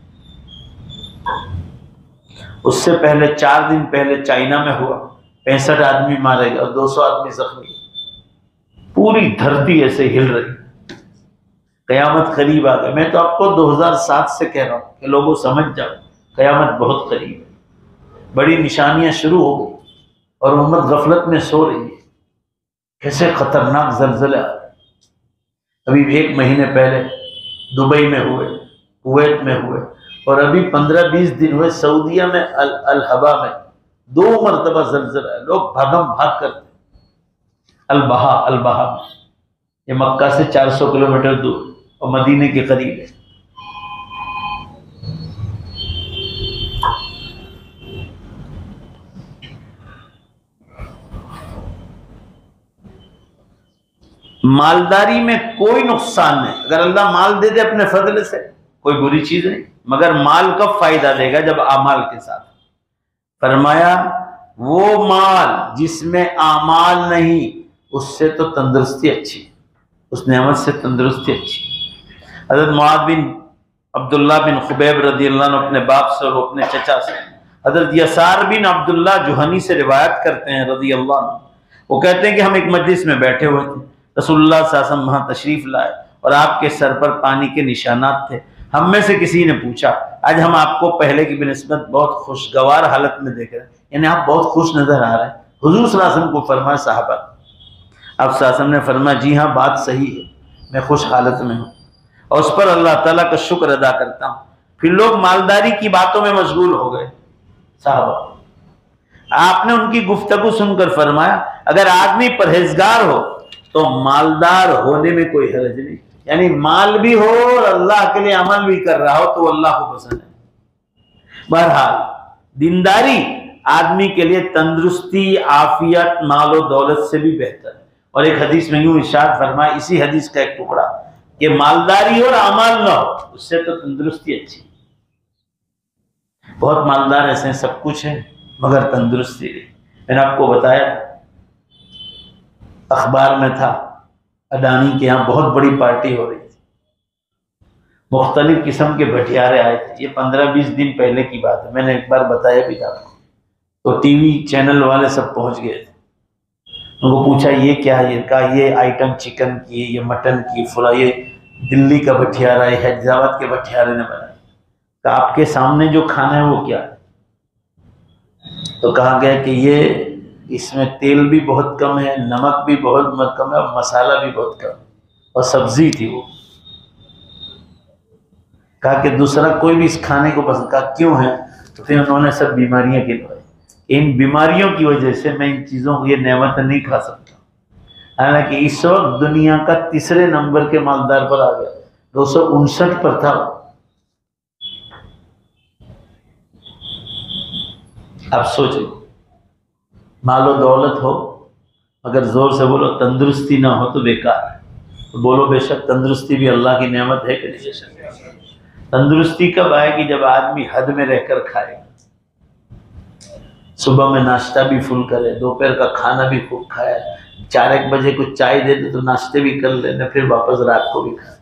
उससे पहले चार दिन पहले चाइना में हुआ, पैंसठ आदमी मारे गए और दो सौ आदमी जख्मी। पूरी धरती ऐसे हिल रही, कयामत करीब आ गई। मैं तो आपको दो हज़ार सात से कह रहा हूँ कि लोगों समझ जाओ, कयामत बहुत करीब है। बड़ी निशानियां शुरू हो गई और उम्मत गफलत में सो रही है। कैसे खतरनाक जलजला। अभी एक महीने पहले दुबई में हुए, कुवैत में हुए, और अभी पंद्रह बीस दिन हुए सऊदीया में अल अल हबा में दो मरतबा जलजला है। लोग भागम भाग करते। अल बहा अल बहा में, ये मक्का से चार सौ किलोमीटर दूर और मदीने के करीब है। मालदारी में कोई नुकसान नहीं। अगर अल्लाह माल दे दे अपने फजल से, कोई बुरी चीज नहीं, मगर माल कब फायदा देगा, जब आमाल के साथ। फरमाया वो माल जिसमें आमाल नहीं, उससे तो तंदुरुस्ती अच्छी, उस नेमत से तंदुरुस्ती अच्छी। हजरत मुआद बिन अब्दुल्ला बिन खुबैब रदी अल्लाह अन्हु अपने बाप से और अपने चचा से, हजरत यसार बिन अब्दुल्ला जुहनी से रिवायत करते हैं रदी अल्लाह अन्हु। वो कहते हैं कि हम एक मजलिस में बैठे हुए थे, रसूलुल्लाह सल्लल्लाहु अलैहि वसल्लम वहाँ तशरीफ लाए और आपके सर पर पानी के निशानात थे। हम में से किसी ने पूछा, आज हम आपको पहले की बिनिस्बत बहुत खुशगवार हालत में देख रहे हैं, यानी आप बहुत खुश नजर आ रहे हैं। हुजूर सल्लल्लाहु अलैहि वसल्लम को फरमाया, साहबा आप सल्लल्लाहु अलैहि वसल्लम ने फरमाया, जी हाँ बात सही है, मैं खुश हालत में हूँ और उस पर अल्लाह ताला का शुक्र अदा करता हूँ। फिर लोग मालदारी की बातों में मशगूल हो गए। साहबा आपने उनकी गुफ्तगू सुनकर फरमाया, अगर आदमी परहेजगार हो तो मालदार होने में कोई हर्ज नहीं, यानी माल भी हो और अल्लाह के लिए अमल भी कर रहा हो तो अल्लाह को पसंद है। बहरहाल दीनदारी आदमी के लिए तंदुरुस्ती, आफियत, मालो दौलत से भी बेहतर है। और एक हदीस में यूं इरशाद फरमाया, इसी हदीस का एक टुकड़ा, कि मालदारी और अमल न हो उससे तो तंदुरुस्ती अच्छी। बहुत मालदार ऐसे हैं, सब कुछ है मगर तंदुरुस्ती नहीं। मैंने आपको बताया, अखबार में था, अडानी के यहाँ बहुत बड़ी पार्टी हो रही थी, मुख्तलिफ किस्म के भटियारे आए थे। ये पंद्रह बीस दिन पहले की बात है, मैंने एक बार बताया भी था आपको। तो टीवी चैनल वाले सब पहुंच गए थे, उनको पूछा ये क्या है, ये कहा ये आइटम चिकन की, ये मटन की, फुला, ये दिल्ली का भटियारा है, हैदराबाद के भटियारे ने बनाया। तो आपके सामने जो खाना है वो क्या है? तो कहा गया कि ये इसमें तेल भी बहुत कम है, नमक भी बहुत कम है और मसाला भी बहुत कम है, और सब्जी थी वो। कहा कि दूसरा कोई भी इस खाने को पसंद, कहा क्यों है? तो फिर उन्होंने सब बीमारियां गिनवाई। इन बीमारियों की वजह से मैं इन चीज़ों को ये नेमत नहीं खा सकता। हालांकि इस वक्त दुनिया का तीसरे नंबर के मालदार पर आ गया, दो सौ उनसठ पर था। आप सोचो, मालो दौलत हो मगर जोर से बोलो तंदुरुस्ती ना हो तो बेकार है। तो बोलो बेशक तंदुरुस्ती भी अल्लाह की नेमत है कि नहीं? तंदुरुस्ती कब आएगी? जब आदमी हद में रहकर खाए, सुबह में नाश्ता भी फुल करे, दोपहर का खाना भी खूब खाए, चार एक बजे कुछ चाय दे दे तो नाश्ते भी कर लेने, फिर वापस रात को भी खाए।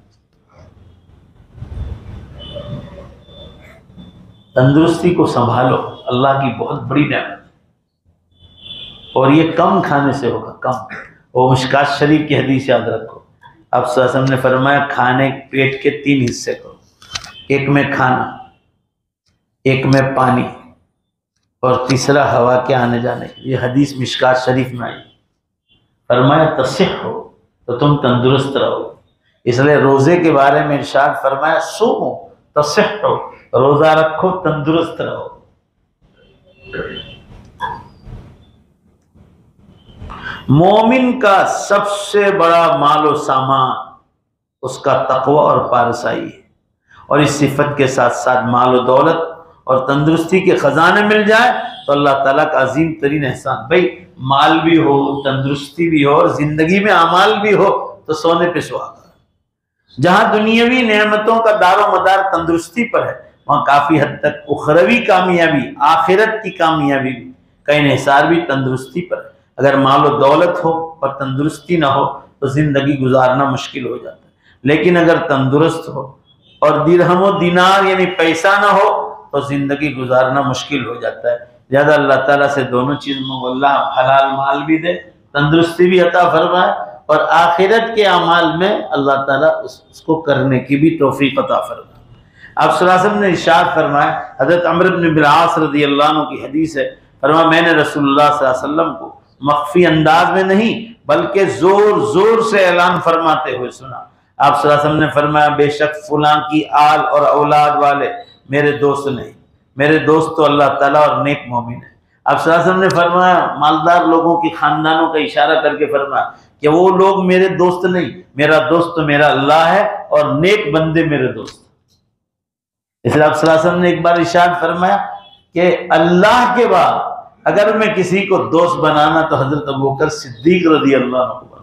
तंदुरुस्ती को संभालो, अल्लाह की बहुत बड़ी नेमत। और ये कम खाने से होगा, कम। वो मिशकात शरीफ की हदीस याद रखो, आप सल्लल्लाहु अलैहि वसल्लम ने फरमाया खाने पेट के तीन हिस्से करो, एक में खाना, एक में पानी, और तीसरा हवा के आने जाने। ये हदीस मिशकात शरीफ में आई। फरमाया तसिह्हु, तो तुम तंदुरुस्त रहो। इसलिए रोजे के बारे में इरशाद फरमाया सूमू तसिह्हु, रोजा रखो तंदुरुस्त रहो। मोमिन का सबसे बड़ा मालो सामान उसका तकवा और पारसाई है, और इस सिफत के साथ साथ मालो दौलत और तंदुरुस्ती के खजाने मिल जाए तो अल्लाह ताला का अजीम तरीन एहसान। भाई माल भी हो, तंदुरुस्ती भी हो और जिंदगी में अमाल भी हो तो सोने पे सुहागा। जहां दुनियावी नेमतों का दारो मदार तंदुरुस्ती पर है, वहां काफी हद तक उखरवी कामयाबी, आखिरत की कामयाबी भी का इन्हिसार भी तंदुरुस्ती पर है। अगर मालो दौलत हो और तंदुरुस्ती ना हो तो जिंदगी गुजारना मुश्किल हो जाता है, लेकिन अगर तंदुरुस्त हो और दिरहमो दिनार यानी पैसा ना हो तो जिंदगी गुजारना मुश्किल हो जाता है। ज्यादा अल्लाह ताला से दोनों चीज में अल्लाह हलाल माल भी दे, तंदुरुस्ती भी अता फरमाए, और आखिरत के अमाल में अल्लाह ताला उसको करने की भी तौफीक अता फरमाए। आप सल्लल्लाहु अलैहि वसल्लम ने इरशाद फरमाया, हज़रत अम्र इब्न आस रज़ी अल्लाह अन्हु की हदीस है, फरमाया मैंने रसूलुल्लाह सल्लल्लाहु अलैहि वसल्लम को मख्फी अंदाज में नहीं बल्कि जोर जोर से ऐलान फरमाते हुए सुना। आप सल्लल्लाहु अलैहि वसल्लम ने फरमाया बेशक फुलां की आल और औलाद वाले मेरे दोस्त नहीं, मेरे दोस्त तो अल्लाह ताला और नेक मोमिन है। आप सल्लल्लाहु अलैहि वसल्लम ने फरमाया मालदार लोगों की खानदानों का इशारा करके फरमाया कि वो लोग मेरे दोस्त नहीं, मेरा दोस्त तो मेरा अल्लाह है और नेक बंदे मेरे दोस्त। इसलिए आप सल्लल्लाहु अलैहि वसल्लम ने एक बार इरशाद फरमाया कि अल्लाह के बाद अगर मैं किसी को दोस्त बनाना तो हजरत अबू बकर सिद्दीक रज़ी अल्लाह अन्हु को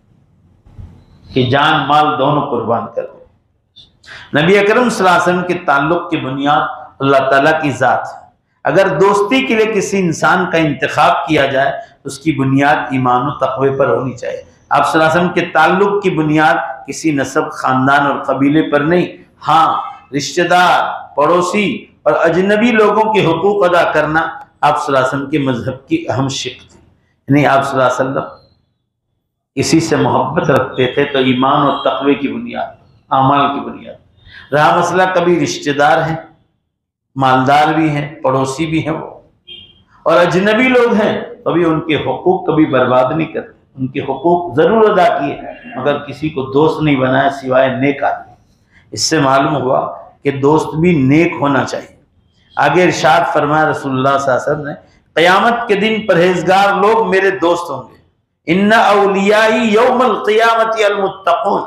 कि जान माल दोनों कुर्बान कर दे। नबी अकरम सल्लल्लाहु अलैहि वसल्लम के ताल्लुक की बुनियाद अल्लाह ताला की जात है। अगर दोस्ती के लिए किसी इंसान का इंतखाब किया जाए तो उसकी बुनियाद ईमान और तक़वे पर होनी चाहिए। आप सल्लल्लाहु अलैहि वसल्लम के ताल्लुक की बुनियाद किसी नस्ब, खानदान और कबीले पर नहीं, हाँ रिश्तेदार, पड़ोसी और अजनबी लोगों के हुकूक अदा करना आप सल्लल्लाहु अलैहि वसल्लम के मजहब की अहम शिक थी। यानी आप सल्लल्लाहु अलैहि वसल्लम इसी से मोहब्बत रखते थे तो ईमान और तक़वे की बुनियाद, आमाल की बुनियाद। रहा मसला कभी रिश्तेदार हैं, मालदार भी हैं, पड़ोसी भी हैं वो, और अजनबी लोग हैं तो भी उनके हुकूक कभी बर्बाद नहीं करते, उनके हुकूक जरूर अदा किए मगर किसी को दोस्त नहीं बनाया सिवाय नेक आदमी। इससे मालूम हुआ कि दोस्त भी नेक होना चाहिए। आगे इरशाद फरमाया रसूलुल्लाह सल्लल्लाहु अलैहि वसल्लम ने, क़यामत के दिन परहेजगार लोग मेरे दोस्त होंगे। इन्ना औलियाई यौमल क़ियामति अल मुत्तक़ून।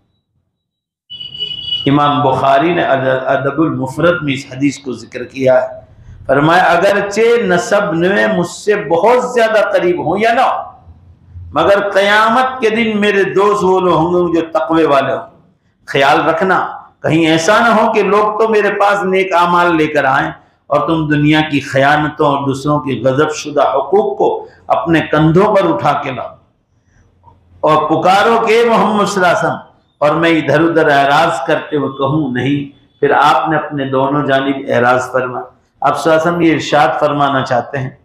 इमाम बुखारी ने अदबुल मुफरद में इस हदीस को जिक्र किया है। फरमाया अगरचे नसब में मुझसे बहुत ज्यादा करीब हो या ना, मगर क़यामत के दिन मेरे दोस्त वो लोग होंगे जो तक़वे वाले होंगे। ख्याल रखना कहीं ऐसा ना हो कि लोग तो मेरे पास नेक आमाल लेकर आए और तुम दुनिया की खयानतों और दूसरों के गजब शुदा हुकूक को अपने कंधों पर उठा के लाओ और पुकारो के मोहम्मद सल्लल्लाहु अलैहि वसल्लम, और मैं इधर उधर एराज करते हुए कहूँ नहीं। फिर आपने अपने दोनों जानिब एराज फरमा। आप सल्लल्लाहु अलैहि वसल्लम ये इरशाद फरमाना चाहते हैं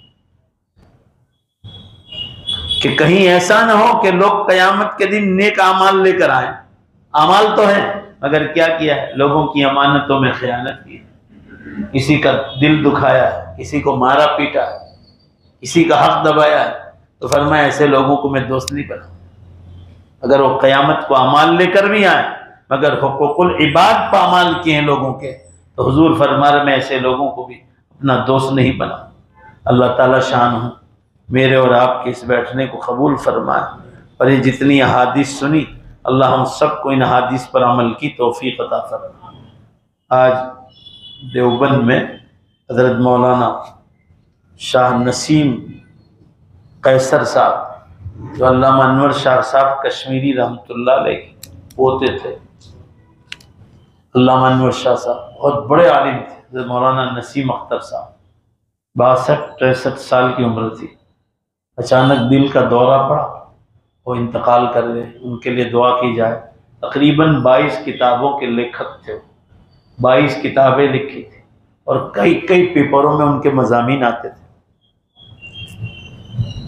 कि कहीं ऐसा ना हो कि लोग कयामत के दिन नेक आमाल लेकर आए, आमाल तो है मगर क्या किया है, लोगों की अमानतों में खयानत की, किसी का दिल दुखाया है, किसी को मारा पीटा है, किसी का हक दबाया है, तो फरमाया ऐसे लोगों को मैं दोस्त नहीं बना। अगर वो क़यामत को अमाल लेकर भी आए मगर हुकूकुल इबाद पर अमाल किए हैं लोगों के, तो हुजूर फरमा रहे मैं ऐसे लोगों को भी अपना दोस्त नहीं बना। अल्लाह ताला शान हो मेरे और आपके इस बैठने को कबूल फरमाए, और ये जितनी अहादीस सुनी अल्लाह हम सबको इन अहादीस पर अमल की तौफीक अता फरमाए। आज देवबंद में हज़रत मौलाना शाह नसीम कैसर साहब, जो अल्लामा अनवर शाह साहब कश्मीरी रहमतुल्लाह अलैह पोते थे, अल्लामा अनवर शाह साहब बहुत बड़े आलिम थे। हज़रत मौलाना नसीम अख्तर साहब बासठ तिरसठ साल की उम्र थी, अचानक दिल का दौरा पड़ा, वो इंतकाल कर गए। उनके लिए दुआ की जाए। तकरीबन बाईस किताबों के लेखक थे, बाईस किताबें लिखी थी और कई कई पेपरों में उनके मज़ामीन आते थे।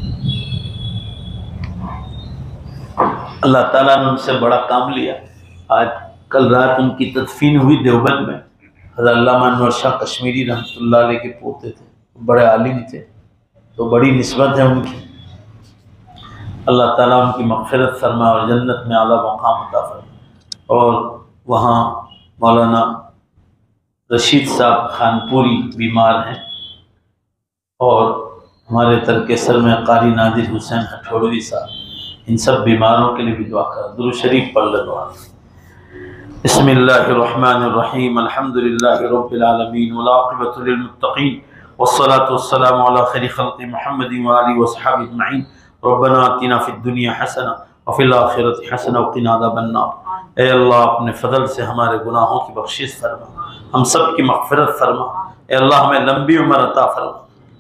अल्लाह ताला ने उनसे बड़ा काम लिया। आज कल रात उनकी तदफीन हुई देवबंद में। हज़रत अल्लामा अनवर शाह कश्मीरी रहमतुल्लाह अलैह के पोते थे, बड़े आलिम थे, तो बड़ी निस्बत है उनकी। अल्लाह ताला उनकी मग़फ़िरत फरमा और जन्नत में आला मक़ाम अता फरमा। और वहाँ मौलाना रशीद साहब खानपुरी बीमार हैं और हमारे तरकेसर में कारी नादिर हुसैन हठौड़वी साहब, इन सब बीमारों के लिए भी दुआ कर। दुरूद शरीफ पढ़ लो दुआ। बिस्मिल्लाहिर्रहमानिर्रहीम अल्हम्दुलिल्लाहि रब्बिल आलमीन वल आक़िबतु लिल मुत्तक़ीन वस्सलातु वस्सलामु अला खैरि ख़ल्क़ि मुहम्मदिन व आलिहि व अस्हाबिहि अजमईन। रब्बना आतिना फ़िद दुनिया हसना व फ़िल आख़िरति हसना व क़िना अज़ाबन नार। ऐ अल्लाह अपने फ़ज़ल से हमारे गुनाहों की बख्शिश फरमा, हम सब की मग़फ़िरत फरमा। ऐ अल्लाह हमें लंबी उम्र अता फरमा,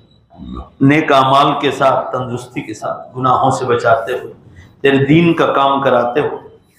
नेक अमाल के साथ, तंदुरुस्ती के साथ, गुनाहों से बचाते हुए, तेरे दीन का काम कराते हुए।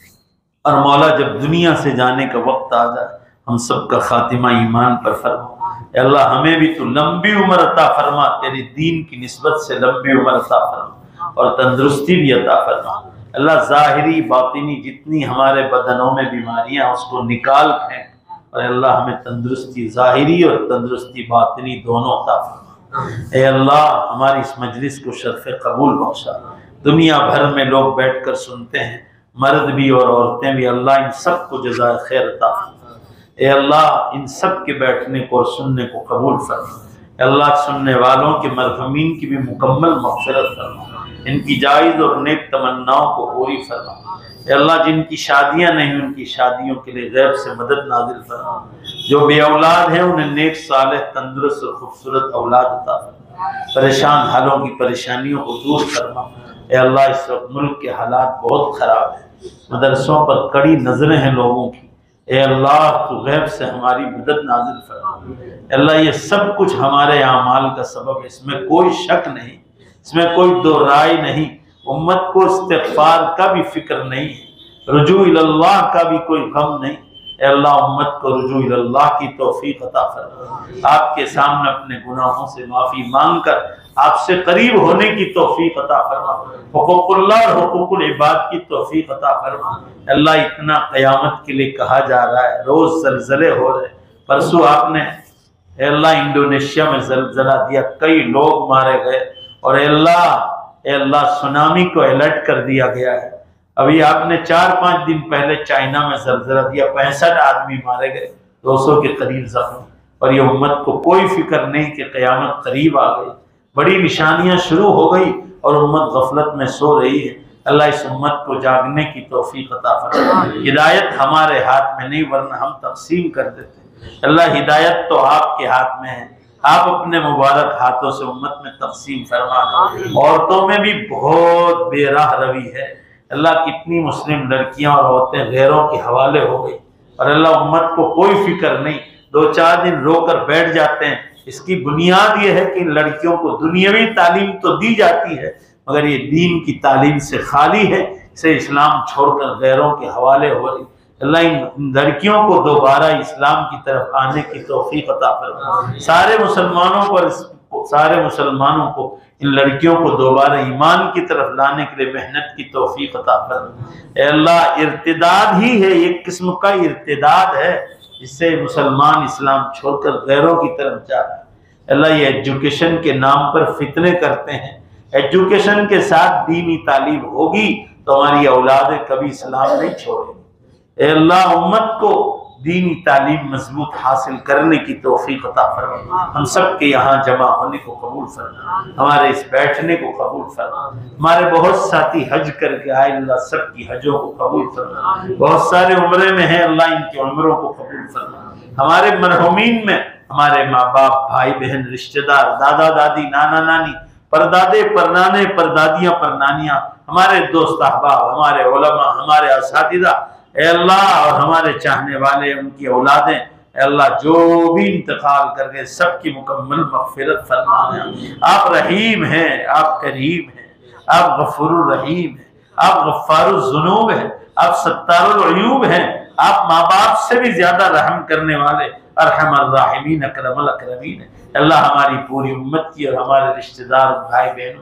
और मौला जब दुनिया से जाने का वक्त आ जाए, हम सब का खातिमा ईमान पर फरमा। अल्लाह हमें भी तू लंबी उम्र अता फरमा, तेरे दीन की निस्बत से लंबी उम्र अता फरमा और तंदुरुस्ती भी अता फरमा। अल्लाह ज़ाहिरी बातिनी जितनी हमारे बदनों में बीमारियां उसको निकाल फेंक, और अल्लाह हमें तंदुरुस्ती ज़ाहिरी और तंदुरुस्ती बातिनी दोनों अता फरमा। ए अल्लाह हमारी इस मजलिस को शर्फ़ कबूल बख्शा। दुनिया भर में लोग बैठ कर सुनते हैं, मर्द भी और औरतें भी। अल्लाह इन सब को जज़ाए खैर अता फरमा। ए अल्लाह इन सब के बैठने को और सुनने को कबूल फरमा। अल्लाह सुनने वालों के मरहूमीन की भी मुकम्मल मग़फ़िरत फरमा, इनकी जायज़ और नेक तमन्नाओं को पूरी फरमा। अल्लाह जिनकी शादियां नहीं उनकी शादियों के लिए गैब से मदद नाजिल फरमा। जो बे औलाद हैं उन्हें नेक सालेह तंदुरुस्त और खूबसूरत औलाद अता फरमा। परेशान हालों की परेशानियों को दूर फरमा। ए अल्लाह इस वक्त मुल्क के हालात बहुत ख़राब हैं, मदरसों पर कड़ी नज़रें हैं लोगों की। ए अल्लाह तू गैब से हमारी मदद नाजिल फरमा। अल्लाह ये सब कुछ हमारे आमाल का सबब है, इसमें कोई शक नहीं, इसमें कोई दो राय नहीं। उम्मत को इस्तिग़फ़ार का भी फिक्र नहीं है, रुजू इल्लाह का भी कोई गम नहीं। ए अल्लाह उम्मत को रुजू इल्लाह की तौफीक अता फरमा। आपके सामने अपने गुनाहों से माफ़ी मांग कर आपसे करीब होने की तौफीक अता फरमा। हुकूकुल्लाह और हुकूकुल इबाद की तौफीक अता फरमा। अल्लाह इतना क़यामत के लिए कहा जा रहा है, रोज़ ज़लज़ले हो रहे। परसों आपने अल्लाह इंडोनेशिया में ज़लज़ला दिया, कई लोग मारे गए। और अल्लाह अल्लाह सुनामी को अलर्ट कर दिया गया है। अभी आपने चार पाँच दिन पहले चाइना में ज़लज़ला दिया, पैंसठ आदमी मारे गए, दो सौ के करीब ज़ख्मी। और ये उम्मत को कोई फिक्र नहीं कि क़यामत करीब आ गई, बड़ी निशानियां शुरू हो गई और उम्मत गफलत में सो रही है। अल्लाह इस उम्मत को जागने की तौफीक अता फरमा। हिदायत हमारे हाथ में नहीं, वरना हम तकसीम कर देते। अल्लाह हिदायत तो आपके हाथ में है, आप अपने मुबारक हाथों से उम्मत में तकसीम फरमा। औरतों में भी बहुत बेराह रवि है। अल्लाह कितनी मुस्लिम लड़कियां और औरतें गैरों के हवाले हो गई, और अल्लाह उम्मत को कोई फिक्र नहीं, दो चार दिन रोकर बैठ जाते हैं। इसकी बुनियाद ये है कि लड़कियों को दुनियावी तालीम तो दी जाती है, मगर ये दीन की तालीम से खाली है, इसे इस्लाम छोड़कर गैरों के हवाले हो रही। अल्लाह इन लड़कियों को दोबारा इस्लाम की तरफ आने की तौफीक अता फरमा। सारे मुसलमानों पर सारे मुसलमानों को इन लड़कियों को दोबारा ईमान की तरफ लाने के लिए मेहनत की तौफीक अता फरमा। अल्लाह इर्तिदाद ही है, एक किस्म का इर्तिदाद है, जिससे मुसलमान इस्लाम छोड़कर गैरों की तरफ जा रहा है। अल्लाह ये एजुकेशन के नाम पर फितने करते हैं। एजुकेशन के साथ दीनी तालीम होगी तो हमारी औलादें कभी इस्लाम नहीं छोड़ेंगी। अल्लाह उम्मत को दीनी तालीम मजबूत हासिल करने की तौफीक अता फरमा। हम सब के यहाँ जमा होने को कबूल फरमा, हमारे इस बैठने को कबूल फरमा। हमारे बहुत साथी हज करके आए, अल्लाह सब की हजों को कबूल फरमा। बहुत सारे उम्रे में हैं, अल्लाह इनकी उम्रों को कबूल फरमा। हमारे मरहूमीन में हमारे माँ बाप, भाई बहन, रिश्तेदार, दादा दादी, नाना नानी, परदादे परनाने, परदादियाँ परनानियाँ, हमारे दोस्त अहबाब, हमारे उलमा, हमारे असातिज़ा, ए अल्लाह, और हमारे चाहने वाले, उनकी औलादें, अल्लाह जो भी इंतकाल कर गए सबकी मुकम्मल मग़फ़िरत फरमा। आप रहीम हैं, आप करीम हैं, आप गफ़ूरुर रहीम हैं, आप गफ़्फ़ारुज़ ज़ुनूब हैं, आप सत्तारुल अयूब हैं, आप माँ बाप से भी ज्यादा रहम करने वाले अरहमर राहिमीन अकरमल अकरमीन हैं। अल्लाह हमारी पूरी उम्मत की और हमारे रिश्तेदार भाई बहनों की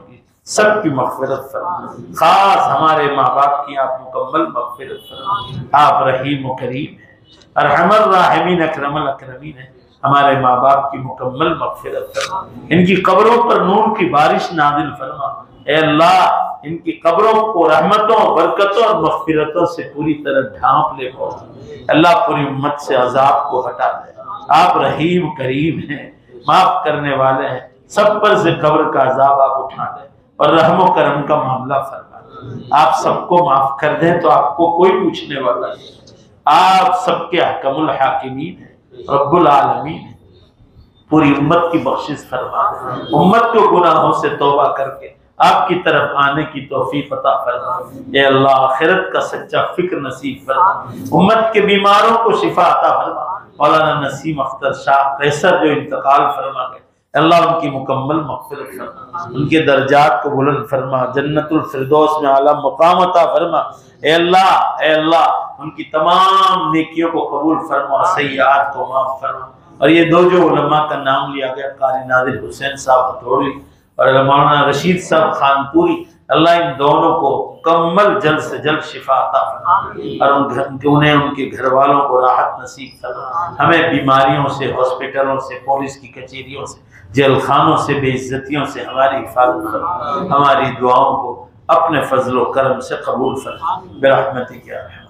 सबकी मग़फ़िरत फरमा। खास हमारे माँ बाप की आप मुकम्मल मग़फ़िरत फरमा। आप रहीम व करीम हैं, अरहमर राहिमीन अकरमल अकरमीन है। हमारे माँ बाप की मुकम्मल मग़फ़िरत फरमा, इनकी कब्रों पर नूर की बारिश नाज़िल फरमा। ए अल्लाह, इनकी कब्रों को रहमतों, बरकतों और मग़फ़िरतों से पूरी तरह ढांप ले मौला। अल्लाह पूरी उम्मत से अज़ाब को हटा दे। आप रहीम करीम हैं, माफ करने वाले हैं। सब पर से कब्र का अज़ाब आप उठा दें और रहमो करम का मामला फरमा। आप सबको माफ कर दें तो आपको कोई पूछने वाला नहीं। आप सबके हकमुल हाकिमीन हैं, रब्बुल आलमीन हैं। पूरी उम्मत की बख्शिश फरमा, उम्मत को गुनाहों से तौबा करके आपकी तरफ आने की तौफीक अता फरमा। ये अल्लाह आखिरत का सच्चा फिक्र नसीब फरमा, उम्मत के बीमारों को शिफा अता फरमा। मौलाना नसीम अख्तर शाह कैसर जो इंतकाल फरमा गए, अल्लाह उनकी मुकम्मल मग़फ़िरत फरमा, उनके दर्जात को बुलंद फरमा, जन्नतुल फिरदौस में आला मुक़ाम अता फरमा। ए अल्लाह, ए अल्लाह, उनकी तमाम नेकियों को कबूल फरमा, सय्यात को माफ फरमा। और ये दो जो उलमा का नाम लिया गया, कारी नादिर हुसैन साहब हथौड़ी और मौलाना रशीद साहब खानपुरी, अल्लाह इन दोनों को मुकम्मल जल्द से जल्द शिफा अता फरमा और उन घर, उन्हें उनके घर वालों को राहत नसीब फरमा। हमें बीमारियों से, हॉस्पिटलों से, पुलिस की कचहरियों से, जेल खानों से, बेइज्जतियों से हमारी हिफाजत फरमा। हमारी दुआओं को अपने फजलो करम से कबूल फरमा। बिरहमतिक या